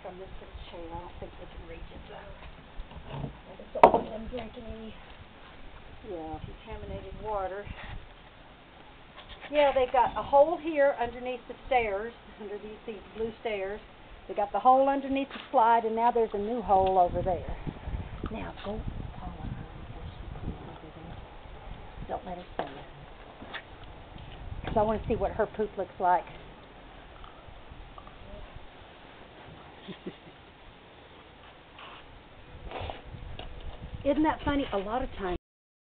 from this chair. I don't think we can reach it though. I just don't want them drinking any contaminated water. Yeah, they've got a hole here underneath the stairs, underneath these blue stairs. They got the hole underneath the slide, and now there's a new hole over there. Now go follow her before she comes over there. Don't let her see you. Because I want to see what her poop looks like. Isn't that funny? A lot of times